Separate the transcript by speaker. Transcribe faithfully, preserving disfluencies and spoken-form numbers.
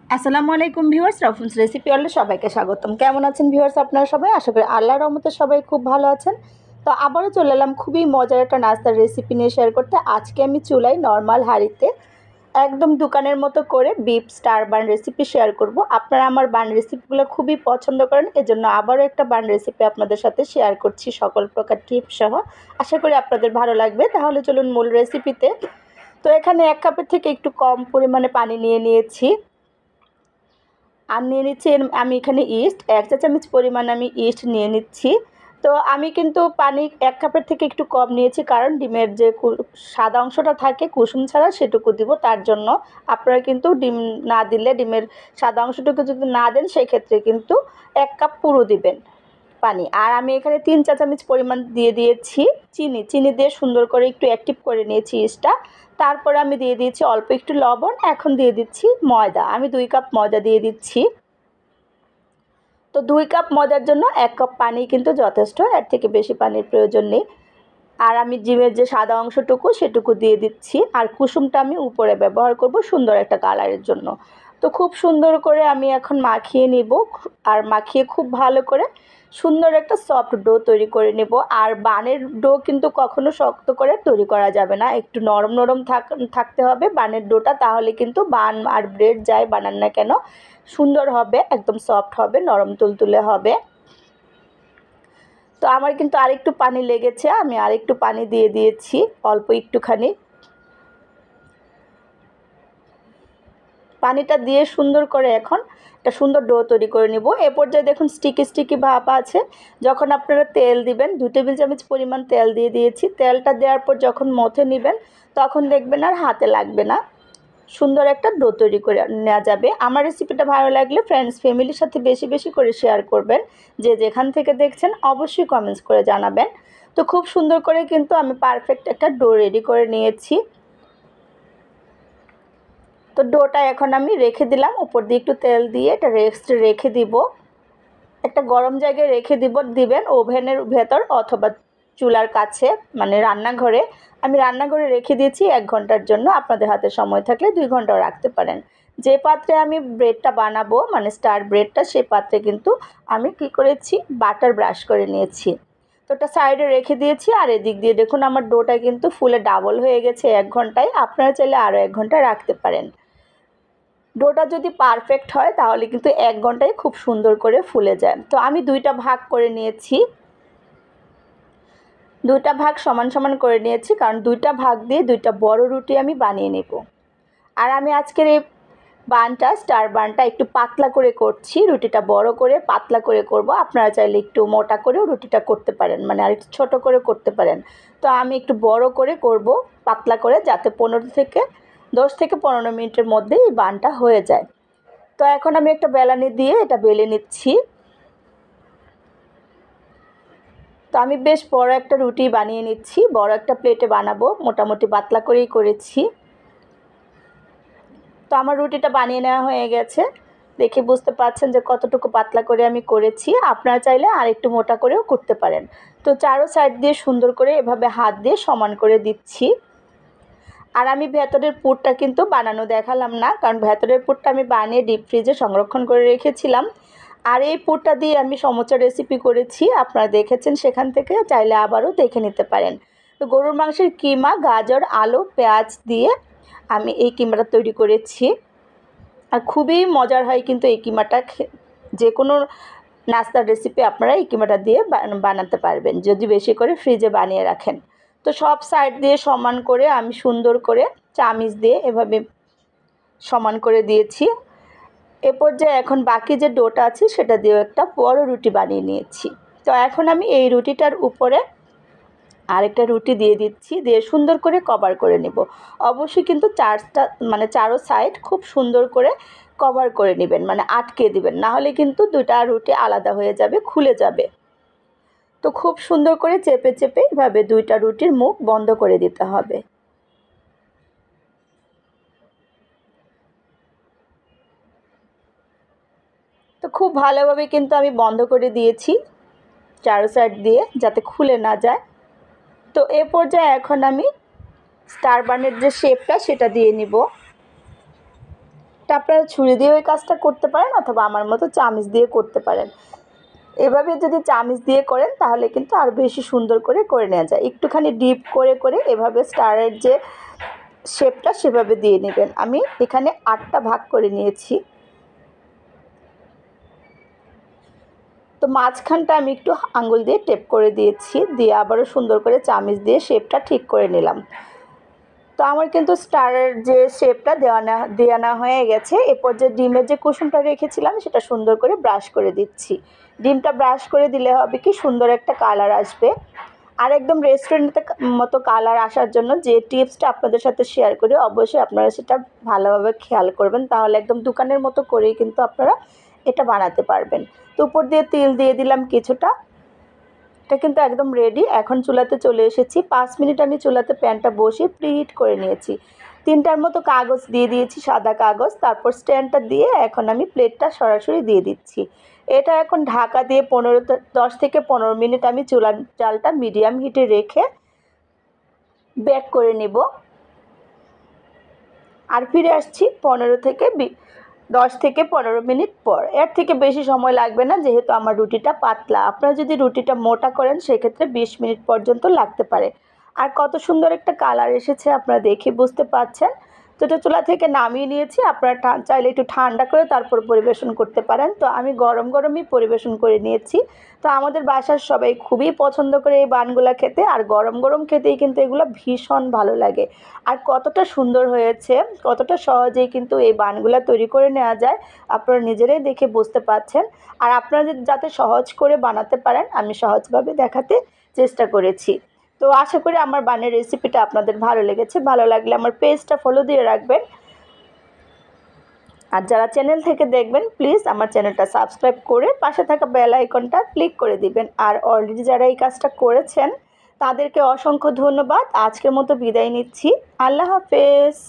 Speaker 1: আসসালামু আলাইকুম viewers, রফুন্স recipe ওয়ার্ল্ডে সবাইকে স্বাগতম। কেমন আছেন ভিউয়ার্স আপনারা সবাই? আশা করি আল্লাহর রহমতে সবাই খুব ভালো আছেন। তো আবারও চলে এলাম খুবই মজার একটা নাস্তার রেসিপি নিয়ে শেয়ার করতে। আজকে আমি চুলায় নর্মাল হাঁড়িতে একদম দোকানের মতো করে beef star bun recipe share করব। আপনারা আমার বান রেসিপিগুলো খুবই পছন্দ করেন, এজন্য আবারও একটা বান রেসিপি আপনাদের সাথে শেয়ার করছি সকল প্রকার টিপস সহ। আশা করি আপনাদের ভালো লাগবে। তাহলে চলুন মূল রেসিপিতে। তো এখানে এক কাপের থেকে একটু কম পরিমাণে পানি নিয়ে নিয়েছি, আর নিয়ে নিচ্ছি আমি এখানে ইস্ট এক চা চামচ পরিমাণ আমি ইস্ট নিয়ে নিচ্ছি। তো আমি কিন্তু পানি এক কাপের থেকে একটু কম নিয়েছি, কারণ ডিমের যে সাদা অংশটা থাকে কুসুম ছাড়া সেটুকু দিব, তার জন্য। আপনারা কিন্তু ডিম না দিলে, ডিমের সাদা অংশটুকু যদি না দেন, সেক্ষেত্রে কিন্তু এক কাপ পুরো দিবেন পানি। আর আমি এখানে তিন চা চামচ পরিমাণ দিয়ে দিয়েছি চিনি। চিনি দিয়ে সুন্দর করে একটু অ্যাক্টিভ করে নিয়েছি ইস্টটা। তারপরে আমি দিয়ে দিয়েছি অল্প একটু লবণ। এখন দিয়ে দিচ্ছি ময়দা। আমি দুই কাপ ময়দা দিয়ে দিচ্ছি। তো দুই কাপ ময়দার জন্য এক কাপ পানি কিন্তু যথেষ্ট, এর থেকে বেশি পানির প্রয়োজন নেই। আর আমি ডিমের যে সাদা অংশটুকু সেটুকু দিয়ে দিচ্ছি, আর কুসুমটা আমি উপরে ব্যবহার করব সুন্দর একটা কালারের জন্য। তো খুব সুন্দর করে আমি এখন মাখিয়ে নিব, আর মাখিয়ে খুব ভালো করে সুন্দর একটা সফট ডো তৈরি করে নেব। আর বানের ডো কিন্তু কখনো শক্ত করে তৈরি করা যাবে না, একটু নরম নরম থাক থাকতে হবে বানের ডোটা, তাহলে কিন্তু বান আর ব্রেড যাই বানান না কেন সুন্দর হবে, একদম সফট হবে, নরম তুলতুলে হবে। তো আমার কিন্তু আরেকটু পানি লেগেছে, আমি আরেকটু পানি দিয়ে দিয়েছি অল্প একটুখানি। পানিটা দিয়ে সুন্দর করে এখন একটা সুন্দর ডো তৈরি করে নিব। এ পর্যায়ে দেখুন স্টিকি স্টিকি ভাব আছে। যখন আপনারা তেল দিবেন, দু টেবিল চামচ পরিমাণ তেল দিয়ে দিয়েছি। তেলটা দেওয়ার পর যখন মথে নেবেন, তখন দেখবেন আর হাতে লাগবে না, সুন্দর একটা ডো তৈরি করে নেওয়া যাবে। আমার রেসিপিটা ভালো লাগলে ফ্রেন্ডস ফ্যামিলির সাথে বেশি বেশি করে শেয়ার করবেন। যে যেখান থেকে দেখছেন অবশ্যই কমেন্টস করে জানাবেন। তো খুব সুন্দর করে কিন্তু আমি পারফেক্ট একটা ডো রেডি করে নিয়েছি। তো ডোটা এখন আমি রেখে দিলাম, উপর দিয়ে একটু তেল দিয়ে এটা রেস্ট রেখে দিব। একটা গরম জায়গায় রেখে দিব দিবেন ওভেনের ভেতর অথবা চুলার কাছে, মানে রান্নাঘরে। আমি রান্নাঘরে রেখে দিয়েছি এক ঘন্টার জন্য। আপনাদের হাতে সময় থাকলে দুই ঘন্টাও রাখতে পারেন। যে পাত্রে আমি ব্রেডটা বানাবো, মানে স্টার ব্রেডটা, সেই পাত্রে কিন্তু আমি কি করেছি, বাটার ব্রাশ করে নিয়েছি। তো ওটা সাইডে রেখে দিয়েছি। আর এদিক দিয়ে দেখুন আমার ডোটা কিন্তু ফুলে ডাবল হয়ে গেছে এক ঘন্টায়। আপনারা চাইলে আরও এক ঘন্টা রাখতে পারেন। ডোটা যদি পারফেক্ট হয় তাহলে কিন্তু এক ঘন্টায় খুব সুন্দর করে ফুলে যায়। তো আমি দুইটা ভাগ করে নিয়েছি, দুইটা ভাগ সমান সমান করে নিয়েছি, কারণ দুইটা ভাগ দিয়ে দুইটা বড় রুটি আমি বানিয়ে নেব। আর আমি আজকের এই বানটা, স্টার বানটা একটু পাতলা করে করছি, রুটিটা বড় করে পাতলা করে করব। আপনারা চাইলে একটু মোটা করেও রুটিটা করতে পারেন, মানে আর একটু ছোটো করে করতে পারেন। তো আমি একটু বড় করে করব, পাতলা করে, যাতে পনেরো থেকে দশ থেকে পনেরো মিনিটের মধ্যে এই বানটা হয়ে যায়। তো এখন আমি একটা বেলানি দিয়ে এটা বেলে নিচ্ছি। তো আমি বেশ বড় একটা রুটি বানিয়ে নিচ্ছি, বড় একটা প্লেটে বানাবো, মোটামুটি পাতলা করেই করেছি। তো আমার রুটিটা বানিয়ে নেওয়া হয়ে গেছে, দেখে বুঝতে পারছেন যে কতটুকু পাতলা করে আমি করেছি। আপনারা চাইলে আর একটু মোটা করেও করতে পারেন। তো চারো সাইড দিয়ে সুন্দর করে এভাবে হাত দিয়ে সমান করে দিচ্ছি। আর আমি ভেতরের পুরটা কিন্তু বানানো দেখালাম না, কারণ ভেতরের পুরটা আমি বানিয়ে ডিপ ফ্রিজে সংরক্ষণ করে রেখেছিলাম। আর এই পুরটা দিয়ে আমি সমোসা রেসিপি করেছি, আপনারা দেখেছেন, সেখান থেকে চাইলে আবারও দেখে নিতে পারেন। তো গরুর মাংসের কিমা, গাজর, আলু, পেঁয়াজ দিয়ে আমি এই কিমাটা তৈরি করেছি। আর খুবই মজার হয় কিন্তু এই কিমাটা, যে কোনো নাস্তার রেসিপি আপনারা এই কিমাটা দিয়ে বানাতে পারবেন যদি বেশি করে ফ্রিজে বানিয়ে রাখেন। তো সব সাইড দিয়ে সমান করে আমি সুন্দর করে চামিচ দিয়ে এভাবে সমান করে দিয়েছি। এ পর্যায়ে এখন বাকি যে ডোটা আছে সেটা দিয়েও একটা বড় রুটি বানিয়ে নিয়েছি। তো এখন আমি এই রুটিটার উপরে আরেকটা রুটি দিয়ে দিচ্ছি, দিয়ে সুন্দর করে কভার করে নেব। অবশ্যই কিন্তু চারটা, মানে চারো সাইড খুব সুন্দর করে কভার করে নেবেন, মানে আটকে দিবেন, না হলে কিন্তু দুটা রুটি আলাদা হয়ে যাবে, খুলে যাবে। তো খুব সুন্দর করে চেপে চেপে এভাবে দুইটা রুটির মুখ বন্ধ করে দিতে হবে। তো খুব ভালোভাবে কিন্তু আমি বন্ধ করে দিয়েছি চারো সাইড দিয়ে, যাতে খুলে না যায়। তো এ পর্যায়ে এখন আমি স্টার বানের যে শেপটা সেটা দিয়ে নিব। তা আপনারা ছুরি দিয়ে ওই কাজটা করতে পারেন অথবা আমার মতো চামচ দিয়ে করতে পারেন। এভাবে যদি চামচ দিয়ে করেন তাহলে কিন্তু আরও বেশি সুন্দর করে করে নেওয়া যায়। একটুখানি ডিপ করে করে এভাবে স্টারের যে শেপটা সেভাবে দিয়ে নেবেন। আমি এখানে আটটা ভাগ করে নিয়েছি। তো মাঝখানটা আমি একটু আঙুল দিয়ে টেপ করে দিয়েছি, দিয়ে আবারও সুন্দর করে চামচ দিয়ে শেপটা ঠিক করে নিলাম। তো আমার কিন্তু স্টারের যে শেপটা দেওয়া না দেওয়া না হয়ে গেছে। এরপর যে ডিমের যে কুসুমটা রেখেছিলাম সেটা সুন্দর করে ব্রাশ করে দিচ্ছি। ডিমটা ব্রাশ করে দিলে হবে কি সুন্দর একটা কালার আসবে। আর একদম রেস্টুরেন্টের মতো কালার আসার জন্য যে টিপসটা আপনাদের সাথে শেয়ার করি অবশ্যই আপনারা সেটা ভালোভাবে খেয়াল করবেন, তাহলে একদম দোকানের মতো করেই কিন্তু আপনারা এটা বানাতে পারবেন। তো উপর দিয়ে তেল দিয়ে দিলাম কিছুটা। এটা কিন্তু একদম রেডি। এখন চুলাতে চলে এসেছি। পাঁচ মিনিট আমি চুলাতে প্যানটা বসিয়ে প্রিহিট করে নিয়েছি। তিনটার মতো কাগজ দিয়ে দিয়েছি, সাদা কাগজ। তারপর স্ট্যান্ডটা দিয়ে এখন আমি প্লেটটা সরাসরি দিয়ে দিচ্ছি। এটা এখন ঢাকা দিয়ে পনেরো দশ থেকে পনেরো মিনিট আমি চুলার জালটা মিডিয়াম হিটে রেখে বেক করে নেব। আর ফিরে আসছি পনেরো থেকে দশ থেকে পনেরো মিনিট পর। এর থেকে বেশি সময় লাগবে না, যেহেতু আমার রুটিটা পাতলা। আপনারা যদি রুটিটা মোটা করেন সেক্ষেত্রে বিশ মিনিট পর্যন্ত লাগতে পারে। আর কত সুন্দর একটা কালার এসেছে আপনারা দেখে বুঝতে পারছেন। তো এটা চুলা থেকে নামিয়ে নিয়েছি। আপনারা চাইলে একটু ঠান্ডা করে তারপর পরিবেশন করতে পারেন। তো আমি গরম গরমই পরিবেশন করে নিয়েছি। তো আমাদের বাসার সবাই খুবই পছন্দ করে এই বানগুলা খেতে, আর গরম গরম খেতেই কিন্তু এগুলো ভীষণ ভালো লাগে। আর কতটা সুন্দর হয়েছে, কতটা সহজেই কিন্তু এই বানগুলা তৈরি করে নেওয়া যায় আপনারা নিজেরাই দেখে বুঝতে পারছেন। আর আপনাদের যাতে সহজ করে বানাতে পারেন আমি সহজভাবে দেখাতে চেষ্টা করেছি। তো আশা করি আমার বানের রেসিপিটা আপনাদের ভালো লেগেছে। ভালো লাগলে আমার পেজটা ফলো দিয়ে রাখবেন। আর যারা চ্যানেল থেকে দেখবেন প্লিজ আমার চ্যানেলটা সাবস্ক্রাইব করে পাশে থাকা বেল আইকনটা ক্লিক করে দিবেন। আর অলরেডি যারা এই কাজটা করেছেন তাদেরকে অসংখ্য ধন্যবাদ। আজকের মতো বিদায় নিচ্ছি। আল্লাহ হাফেজ।